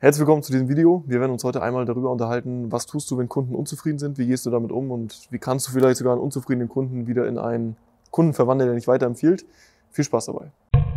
Herzlich willkommen zu diesem Video. Wir werden uns heute einmal darüber unterhalten, was tust du, wenn Kunden unzufrieden sind, wie gehst du damit um und wie kannst du vielleicht sogar einen unzufriedenen Kunden wieder in einen Kunden verwandeln, der dich weiterempfiehlt. Viel Spaß dabei.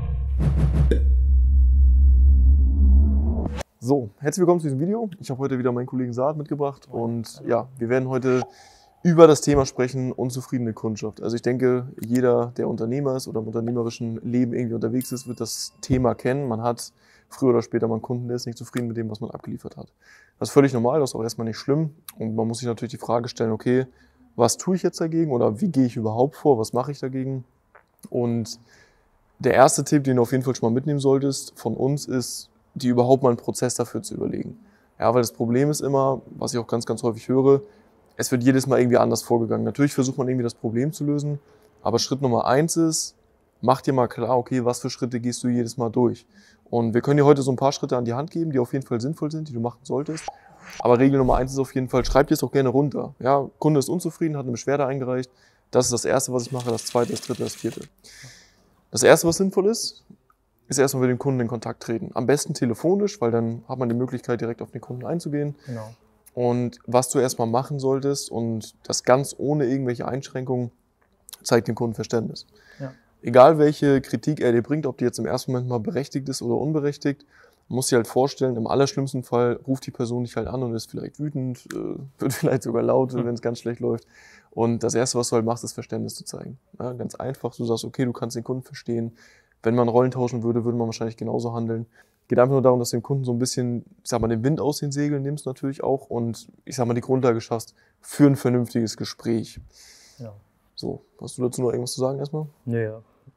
So, herzlich willkommen zu diesem Video. Ich habe heute wieder meinen Kollegen Saad mitgebracht und ja, wir werden heute über das Thema sprechen, unzufriedene Kundschaft. Also ich denke, jeder, der Unternehmer ist oder im unternehmerischen Leben irgendwie unterwegs ist, wird das Thema kennen. Man hat früher oder später mal einen Kunden, der ist nicht zufrieden mit dem, was man abgeliefert hat. Das ist völlig normal, das ist auch erstmal nicht schlimm. Und man muss sich natürlich die Frage stellen, okay, was tue ich jetzt dagegen oder wie gehe ich überhaupt vor, was mache ich dagegen? Und der erste Tipp, den du auf jeden Fall schon mal mitnehmen solltest von uns, ist, dir überhaupt mal einen Prozess dafür zu überlegen. Ja, weil das Problem ist immer, was ich auch ganz, ganz häufig höre, es wird jedes Mal irgendwie anders vorgegangen. Natürlich versucht man irgendwie das Problem zu lösen, aber Schritt Nummer 1 ist, mach dir mal klar, okay, was für Schritte gehst du jedes Mal durch. Und wir können dir heute so ein paar Schritte an die Hand geben, die auf jeden Fall sinnvoll sind, die du machen solltest. Aber Regel Nummer 1 ist auf jeden Fall, schreib dir es auch gerne runter. Ja, Kunde ist unzufrieden, hat eine Beschwerde eingereicht. Das ist das Erste, was ich mache, das Zweite, das Dritte, das Vierte. Das Erste, was sinnvoll ist erstmal mit dem Kunden in Kontakt treten. Am besten telefonisch, weil dann hat man die Möglichkeit, direkt auf den Kunden einzugehen. Genau. Und was du erstmal machen solltest, und das ganz ohne irgendwelche Einschränkungen, zeigt dem Kunden Verständnis. Ja. Egal welche Kritik er dir bringt, ob die jetzt im ersten Moment mal berechtigt ist oder unberechtigt, man muss sich halt vorstellen, im allerschlimmsten Fall ruft die Person dich halt an und ist vielleicht wütend, wird vielleicht sogar laut, wenn es ganz schlecht läuft. Und das Erste, was du halt machst, ist Verständnis zu zeigen. Ja, ganz einfach, du sagst, okay, du kannst den Kunden verstehen. Wenn man Rollen tauschen würde, würde man wahrscheinlich genauso handeln. Geht einfach nur darum, dass du dem Kunden so ein bisschen, ich sag mal, den Wind aus den Segeln nimmst natürlich auch und ich sag mal, die Grundlage schaffst für ein vernünftiges Gespräch. Ja. So, hast du dazu noch irgendwas zu sagen erstmal? Nö,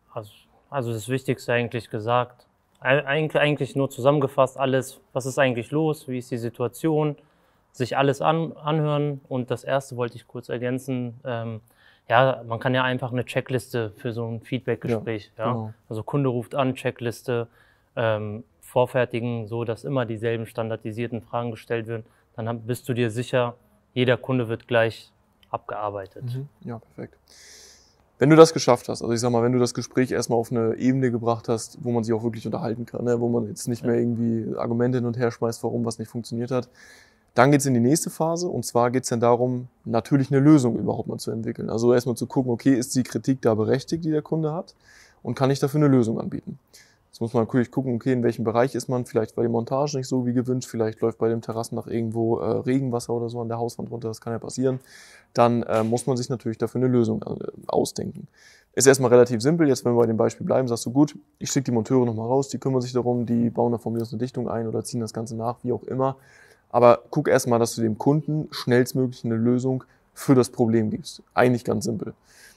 also das Wichtigste eigentlich gesagt. Eigentlich nur zusammengefasst alles, was ist eigentlich los, wie ist die Situation, sich alles anhören. Und das Erste wollte ich kurz ergänzen, ja, man kann ja einfach eine Checkliste für so ein Feedback-Gespräch, ja. Genau. Also Kunde ruft an, Checkliste, vorfertigen, so dass immer dieselben standardisierten Fragen gestellt werden. Dann bist du dir sicher, jeder Kunde wird gleich abgearbeitet. Ja, perfekt. Wenn du das geschafft hast, also ich sag mal, wenn du das Gespräch erstmal auf eine Ebene gebracht hast, wo man sich auch wirklich unterhalten kann, ne, wo man jetzt nicht mehr irgendwie Argumente hin und her schmeißt, warum was nicht funktioniert hat, dann geht es in die nächste Phase und zwar geht es dann darum, natürlich eine Lösung überhaupt mal zu entwickeln. Also erstmal zu gucken, okay, ist die Kritik da berechtigt, die der Kunde hat und kann ich dafür eine Lösung anbieten. Jetzt muss man natürlich gucken, okay, in welchem Bereich ist man, vielleicht war die Montage nicht so wie gewünscht, vielleicht läuft bei dem Terrassendach irgendwo Regenwasser oder so an der Hauswand runter, das kann ja passieren. Dann muss man sich natürlich dafür eine Lösung ausdenken. Ist erstmal relativ simpel, jetzt wenn wir bei dem Beispiel bleiben, sagst du, gut, ich schicke die Monteure nochmal raus, die kümmern sich darum, die bauen da von mir aus eine Dichtung ein oder ziehen das Ganze nach, wie auch immer. Aber guck erstmal, dass du dem Kunden schnellstmöglich eine Lösung für das Problem gibst. Eigentlich ganz simpel.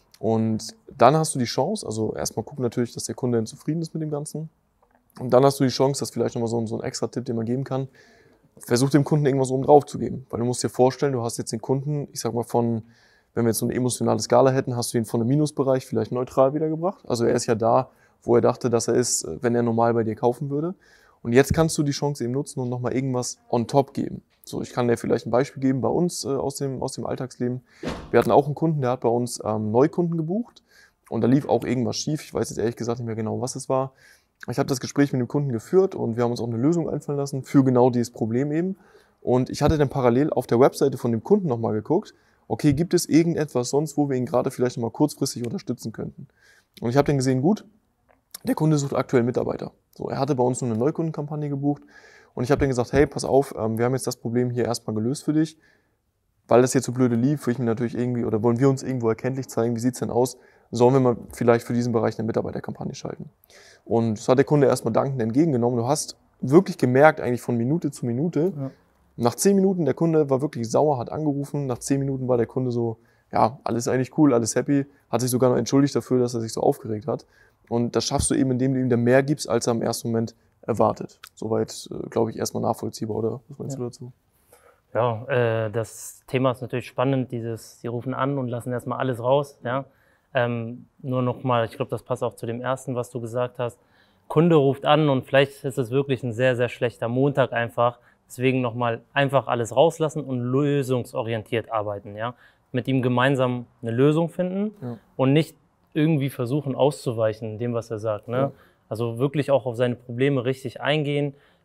Und dann hast du die Chance, also erstmal gucken natürlich, dass der Kunde zufrieden ist mit dem Ganzen. Und dann hast du die Chance, das ist vielleicht nochmal so ein extra Tipp, den man geben kann, versuch dem Kunden irgendwas oben drauf zu geben. Weil du musst dir vorstellen, du hast jetzt den Kunden, ich sag mal wenn wir jetzt so eine emotionale Skala hätten, hast du ihn von einem Minusbereich vielleicht neutral wiedergebracht. Also er ist ja da, wo er dachte, dass er ist, wenn er normal bei dir kaufen würde. Und jetzt kannst du die Chance eben nutzen und nochmal irgendwas on top geben. So, ich kann dir vielleicht ein Beispiel geben bei uns aus dem Alltagsleben. Wir hatten auch einen Kunden, der hat bei uns Neukunden gebucht und da lief auch irgendwas schief. Ich weiß jetzt ehrlich gesagt nicht mehr genau, was es war. Ich habe das Gespräch mit dem Kunden geführt und wir haben uns auch eine Lösung einfallen lassen für genau dieses Problem eben. Und ich hatte dann parallel auf der Webseite von dem Kunden nochmal geguckt, okay, gibt es irgendetwas sonst, wo wir ihn gerade vielleicht nochmal kurzfristig unterstützen könnten? Und ich habe dann gesehen, gut, der Kunde sucht aktuell Mitarbeiter. So, er hatte bei uns nur eine Neukundenkampagne gebucht und ich habe dann gesagt, hey, pass auf, wir haben jetzt das Problem hier erstmal gelöst für dich. Weil das jetzt so blöde lief, will ich mir natürlich irgendwie, oder wollen wir uns irgendwo erkenntlich zeigen, wie sieht's denn aus? Sollen wir mal vielleicht für diesen Bereich eine Mitarbeiterkampagne schalten? Und das hat der Kunde erstmal dankend entgegengenommen. Du hast wirklich gemerkt, eigentlich von Minute zu Minute, nach 10 Minuten, der Kunde war wirklich sauer, hat angerufen, nach 10 Minuten war der Kunde so, ja, alles eigentlich cool, alles happy, hat sich sogar noch entschuldigt dafür, dass er sich so aufgeregt hat. Und das schaffst du eben, indem du ihm da mehr gibst, als er im ersten Moment erwartet. Soweit, glaube ich, erstmal nachvollziehbar, oder? Was meinst du dazu? Ja, das Thema ist natürlich spannend, sie rufen an und lassen erstmal alles raus. Ja. Nur nochmal, ich glaube, das passt auch zu dem ersten, was du gesagt hast. Kunde ruft an und vielleicht ist es wirklich ein sehr, sehr schlechter Montag einfach. Deswegen nochmal einfach alles rauslassen und lösungsorientiert arbeiten. Ja. Mit ihm gemeinsam eine Lösung finden und nicht irgendwie versuchen auszuweichen, dem, was er sagt. Ne? Ja. Also wirklich auch auf seine Probleme richtig eingehen,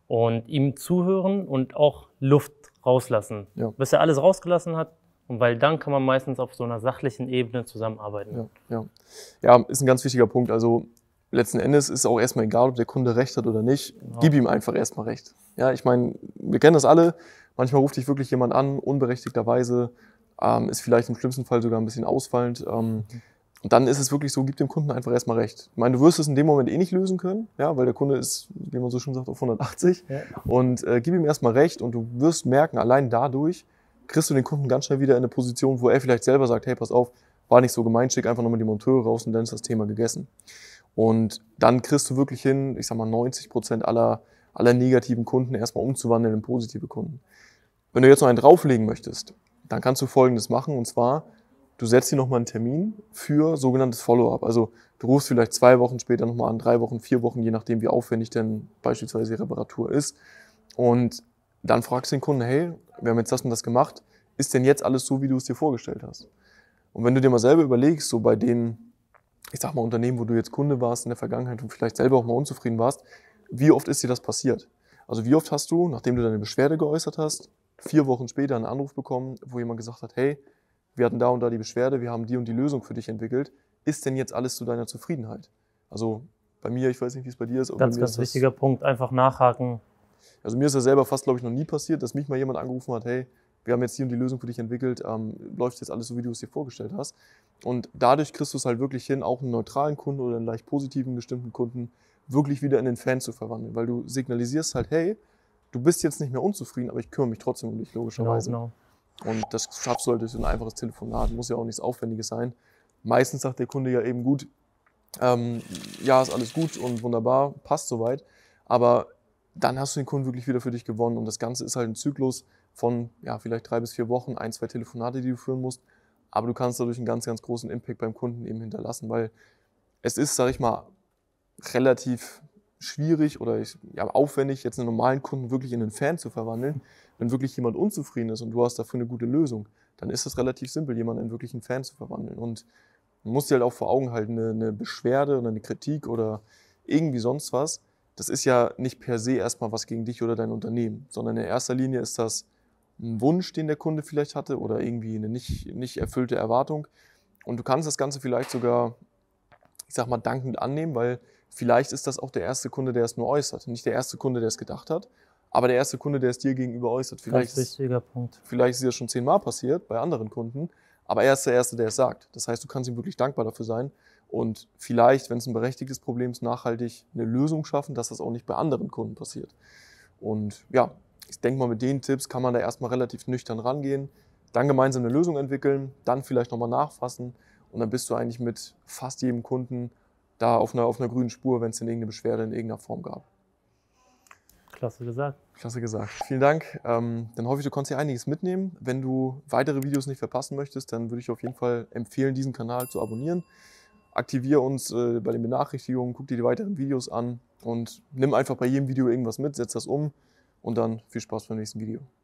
und ihm zuhören und auch Luft rauslassen, Ja. bis er alles rausgelassen hat. Und weil dann kann man meistens auf so einer sachlichen Ebene zusammenarbeiten. Ja, ist ein ganz wichtiger Punkt. Also letzten Endes ist auch erstmal egal, ob der Kunde recht hat oder nicht. Genau. Gib ihm einfach erstmal recht. Ja, ich meine, wir kennen das alle. Manchmal ruft dich wirklich jemand an, unberechtigterweise, ist vielleicht im schlimmsten Fall sogar ein bisschen ausfallend. Und dann ist es wirklich so, gib dem Kunden einfach erstmal recht. Ich meine, du wirst es in dem Moment eh nicht lösen können, ja, weil der Kunde ist, wie man so schon sagt, auf 180. Ja. Und gib ihm erstmal recht und du wirst merken, allein dadurch kriegst du den Kunden ganz schnell wieder in eine Position, wo er vielleicht selber sagt, hey, pass auf, war nicht so gemein, schick einfach nochmal die Monteure raus und dann ist das Thema gegessen. Und dann kriegst du wirklich hin, ich sag mal 90% aller negativen Kunden erstmal umzuwandeln in positive Kunden. Wenn du jetzt noch einen drauflegen möchtest, dann kannst du Folgendes machen, und zwar, du setzt dir nochmal einen Termin für sogenanntes Follow-up. Also du rufst vielleicht 2 Wochen später nochmal an, 3 Wochen, 4 Wochen, je nachdem wie aufwendig denn beispielsweise die Reparatur ist. Und dann fragst du den Kunden, hey, wir haben jetzt das und das gemacht, ist denn jetzt alles so, wie du es dir vorgestellt hast? Und wenn du dir mal selber überlegst, so bei den, ich sag mal, Unternehmen, wo du jetzt Kunde warst in der Vergangenheit und vielleicht selber auch mal unzufrieden warst, wie oft ist dir das passiert? Also wie oft hast du, nachdem du deine Beschwerde geäußert hast, 4 Wochen später einen Anruf bekommen, wo jemand gesagt hat, hey, wir hatten da und da die Beschwerde, wir haben die und die Lösung für dich entwickelt, ist denn jetzt alles zu deiner Zufriedenheit? Also bei mir, ich weiß nicht, wie es bei dir ist, aber bei mir Ganz ist das, wichtiger Punkt, einfach nachhaken. also mir ist das selber fast, glaube ich, noch nie passiert, dass mich mal jemand angerufen hat, hey, wir haben jetzt die und die Lösung für dich entwickelt, läuft jetzt alles so, wie du es dir vorgestellt hast. Und dadurch kriegst du es halt wirklich hin, auch einen neutralen Kunden oder einen leicht positiven gestimmten Kunden wirklich wieder in den Fan zu verwandeln, weil du signalisierst halt, hey, du bist jetzt nicht mehr unzufrieden, aber ich kümmere mich trotzdem um dich, logischerweise. Genau. Und das schaffst du halt durch ein einfaches Telefonat, muss ja auch nichts Aufwendiges sein. Meistens sagt der Kunde ja eben gut, ja, ist alles gut und wunderbar, passt soweit, aber dann hast du den Kunden wirklich wieder für dich gewonnen und das Ganze ist halt ein Zyklus von, ja, vielleicht 3 bis 4 Wochen, 1, 2 Telefonate, die du führen musst, aber du kannst dadurch einen ganz, ganz großen Impact beim Kunden eben hinterlassen, weil es ist, sag ich mal, relativ schwierig oder aufwendig, jetzt einen normalen Kunden wirklich in einen Fan zu verwandeln. Wenn wirklich jemand unzufrieden ist und du hast dafür eine gute Lösung, dann ist es relativ simpel, jemanden in wirklich einen Fan zu verwandeln. Und man muss dir halt auch vor Augen halten, eine Beschwerde oder eine Kritik oder irgendwie sonst was, das ist ja nicht per se erstmal was gegen dich oder dein Unternehmen, sondern in erster Linie ist das ein Wunsch, den der Kunde vielleicht hatte oder irgendwie eine nicht erfüllte Erwartung. Und du kannst das Ganze vielleicht sogar, ich sag mal, dankend annehmen, weil vielleicht ist das auch der erste Kunde, der es nur äußert. Nicht der erste Kunde, der es gedacht hat, aber der erste Kunde, der es dir gegenüber äußert. Ganz wichtiger Punkt. Vielleicht ist es ja schon 10-mal passiert bei anderen Kunden, aber er ist der Erste, der es sagt. Das heißt, du kannst ihm wirklich dankbar dafür sein und vielleicht, wenn es ein berechtigtes Problem ist, nachhaltig eine Lösung schaffen, dass das auch nicht bei anderen Kunden passiert. Und ja, ich denke mal, mit den Tipps kann man da erstmal relativ nüchtern rangehen, dann gemeinsam eine Lösung entwickeln, dann vielleicht nochmal nachfassen und dann bist du eigentlich mit fast jedem Kunden da auf einer grünen Spur, wenn es denn irgendeine Beschwerde in irgendeiner Form gab. Klasse gesagt. Klasse gesagt. Vielen Dank. Dann hoffe ich, du konntest hier einiges mitnehmen. Wenn du weitere Videos nicht verpassen möchtest, dann würde ich auf jeden Fall empfehlen, diesen Kanal zu abonnieren. Aktiviere uns bei den Benachrichtigungen, guck dir die weiteren Videos an und nimm einfach bei jedem Video irgendwas mit, setz das um und dann viel Spaß beim nächsten Video.